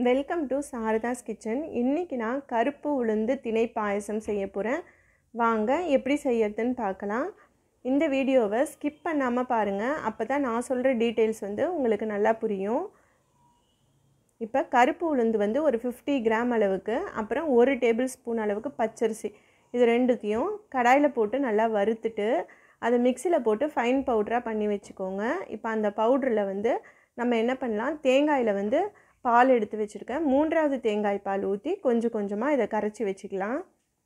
Welcome to Saradhas kitchen. இன்றைக்கி நான் கருப்பு உளுந்து திணை பாயசம் செய்ய போகிறேன். வாங்க எப்படி செய்யறதுன்னு பார்க்கலாம். இந்த வீடியோவை ஸ்கிப் பண்ணாமல் பாருங்கள். அப்போ தான் நான் சொல்கிற டீட்டெயில்ஸ் உங்களுக்கு நல்லா புரியும். இப்போ கருப்பு உளுந்து ஒரு 50 கிராம் அளவுக்கு, அப்புறம் 1 டேபிள் ஸ்பூன் அளவுக்கு பச்சரிசி, இது ரெண்டுத்தையும் கடாயில் போட்டு நல்லா வறுத்துட்டு அதை மிக்சியில் போட்டு ஃபைன் பவுடராக பண்ணி வச்சுக்கோங்க. இப்போ அந்த பவுடரில் நம்ம என்ன பண்ணலாம், தேங்காயில் பால் எடுத்து வச்சுருக்கேன். 3வது தேங்காய் பால் ஊற்றி கொஞ்சம் கொஞ்சமாக இதை கரைச்சி வச்சுக்கலாம்.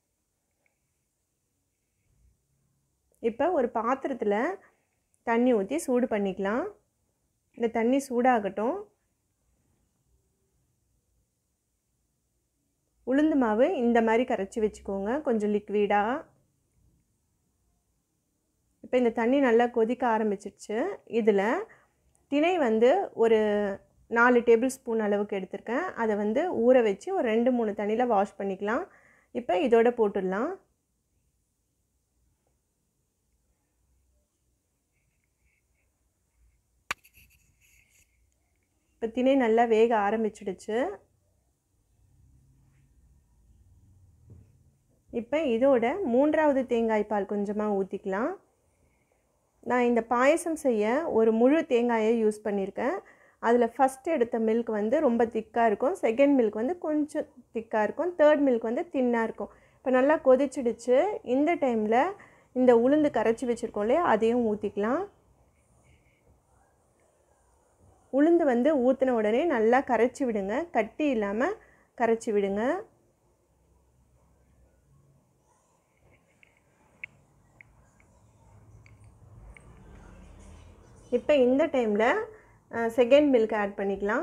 இப்போ ஒரு பாத்திரத்தில் தண்ணி ஊற்றி சூடு பண்ணிக்கலாம். இந்த தண்ணி சூடாகட்டும். உளுந்து மாவு இந்த மாதிரி கரைச்சி வச்சுக்கோங்க, கொஞ்சம் லிக்விடாக. இப்போ இந்த தண்ணி நல்லா கொதிக்க ஆரம்பிச்சிடுச்சு. இதில் திணை ஒரு 4 டேபிள் ஸ்பூன் அளவுக்கு எடுத்திருக்கேன். அதை ஊற வச்சு ஒரு 2-3 தண்ணியில் வாஷ் பண்ணிக்கலாம். இப்போ இதோட போட்டுடலாம். இப்போ திணை நல்லா வேக ஆரம்பிச்சிடுச்சு. இப்போ இதோட 3வது தேங்காய் பால் கொஞ்சமாக ஊற்றிக்கலாம். நான் இந்த பாயசம் செய்ய ஒரு முழு தேங்காயை யூஸ் பண்ணியிருக்கேன். அதில் ஃபஸ்ட்டு எடுத்த மில்க் ரொம்ப திக்காக இருக்கும், செகண்ட் மில்க் கொஞ்சம் திக்காக இருக்கும், தேர்ட் மில்க் தின்னாக இருக்கும். இப்போ நல்லா கொதிச்சிடுச்சு. இந்த டைமில் இந்த உளுந்து கரைச்சி வச்சுருக்கோம் இல்லையா, அதையும் ஊற்றிக்கலாம். உளுந்து ஊற்றின உடனே நல்லா கரைச்சி விடுங்க, கட்டி இல்லாமல் கரைச்சி விடுங்க. இப்போ இந்த டைமில் செகண்ட் மில்க் ஆட் பண்ணிக்கலாம்.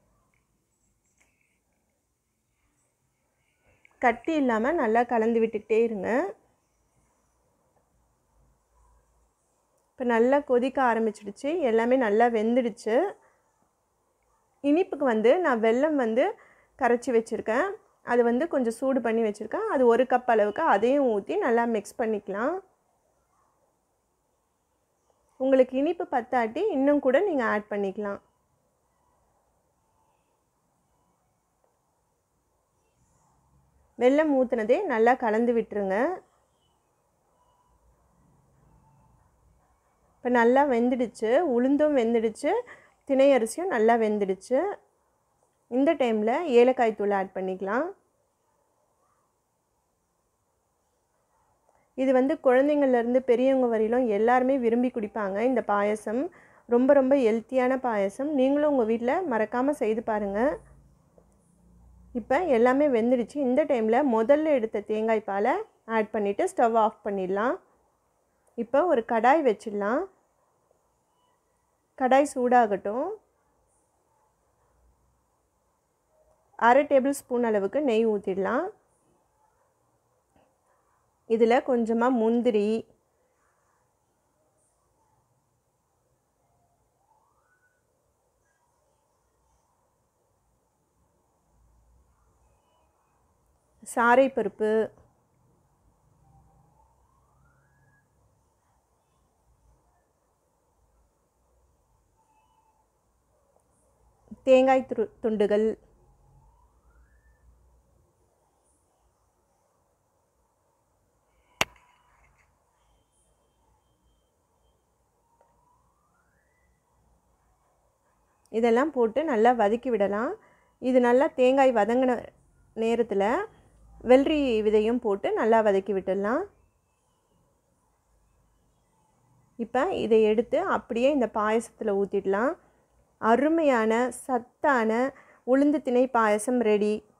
கட்டி இல்லாமல் நல்லா கலந்து விட்டுக்கிட்டே இருங்க. இப்போ நல்லா கொதிக்க ஆரம்பிச்சிடுச்சு, எல்லாமே நல்லா வெந்துடுச்சு. இனிப்புக்கு நான் வெல்லம் கரைச்சி வச்சுருக்கேன். அது கொஞ்சம் சூடு பண்ணி வச்சுருக்கேன். அது 1 கப் அளவுக்கு, அதையும் ஊற்றி நல்லா மிக்ஸ் பண்ணிக்கலாம். உங்களுக்கு இனிப்பு பத்தாட்டி இன்னும் கூட நீங்கள் ஆட் பண்ணிக்கலாம். வெல்லம் ஊற்றுனதே நல்லா கலந்து விட்டுருங்க. இப்போ நல்லா வெந்துடுச்சு, உளுந்தும் வெந்துடுச்சு, திணை அரிசியும் நல்லா வெந்துடுச்சு. இந்த டைமில் ஏலக்காய் தூள் ஆட் பண்ணிக்கலாம். இது குழந்தைங்கள்லேருந்து பெரியவங்க வரையிலும் எல்லாருமே விரும்பி குடிப்பாங்க. இந்த பாயசம் ரொம்ப ரொம்ப ஹெல்த்தியான பாயசம். நீங்களும் உங்கள் வீட்டில் மறக்காமல் செய்து பாருங்கள். இப்போ எல்லாமே வெந்துடுச்சு. இந்த டைமில் முதல்ல எடுத்த தேங்காய் பாலை ஆட் பண்ணிவிட்டு ஸ்டவ் ஆஃப் பண்ணிடலாம். இப்போ ஒரு கடாய் வச்சிடலாம். கடாய் சூடாகட்டும். 1/2 டேபிள் ஸ்பூன் அளவுக்கு நெய் ஊற்றிடலாம். இதில் கொஞ்சமாக முந்திரி, சாரைப்பருப்பு, தேங்காய் துண்டுகள், இதெல்லாம் போட்டு நல்லா வதக்கி விடலாம். இது நல்லா தேங்காய் வதங்கின நேரத்தில் வெள்ளரி விதையும் போட்டு நல்லா வதக்கி விட்டுடலாம். இப்போ இதை எடுத்து அப்படியே இந்த பாயசத்தில் ஊற்றிடலாம். அருமையான சத்தான உளுந்து திணை பாயசம் ரெடி.